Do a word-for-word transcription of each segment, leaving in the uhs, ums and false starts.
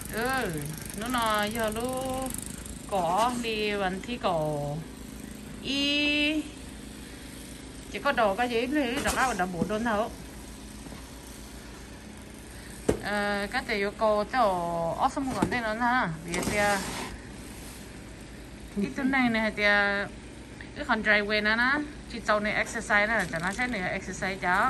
ừ nó nói giờ lu có điวันที่ก่อy chỉ có đồ cái gì thì đồ áo đồ bộ đôn thôi ờ cái này có cho ở sông còn đây nữa nè bây giờ cái tuần này này thì cái con dry way nữa nè chỉ cho này exercise nè cho nó sẽ này exercise cho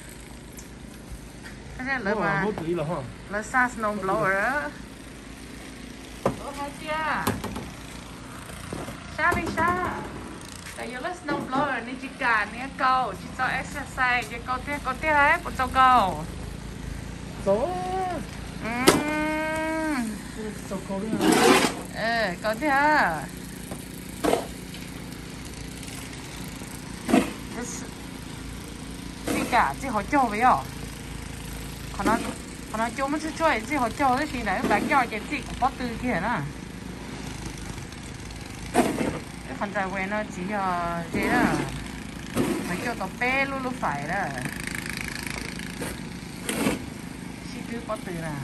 cái này là mà là sa snow blower đó ô hai tia sa đi sa tại vì là snow blower nên chỉ cả này câu chỉ cho exercise chỉ câu tia câu tia đấy một câu câu số ừm số câu đi ờ câu tia chỉ cả chỉ họ cho vậy à còn nó còn nó cho mình sẽ cho chỉ họ cho cái gì đấy bán cho cái gì cũng có từ kia nè cái phần trái quen nó chỉ là thế đó phải cho tao bé luôn luôn phải đó chỉ cứ có từ nè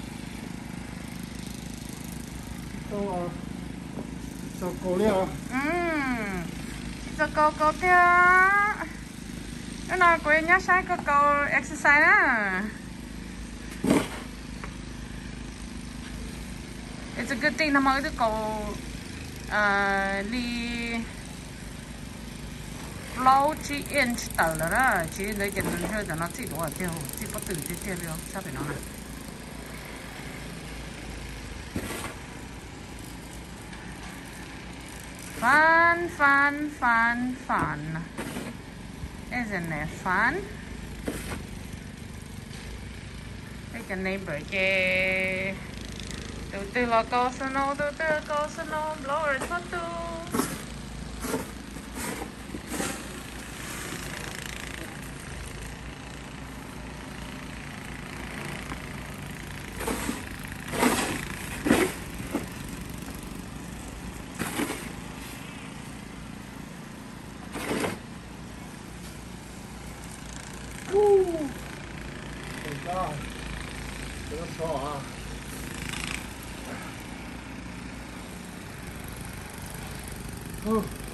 câu số câu đi à ừm chỉ cho câu câu thế cái nào quên nhá sai câu câu exercise đó. It's a good thing nó mới được cầu đi lâu chỉ inch tờ là đó chỉ lấy cái đơn thôi cho nó chỉ đủ ở theo chỉ có từ tiếp theo đâu sao phải nó này fun fun fun fun isn't it fun cái cái neighbor kia từ từ là có snow từ từ có snow blower thoát tu đó nó to à oh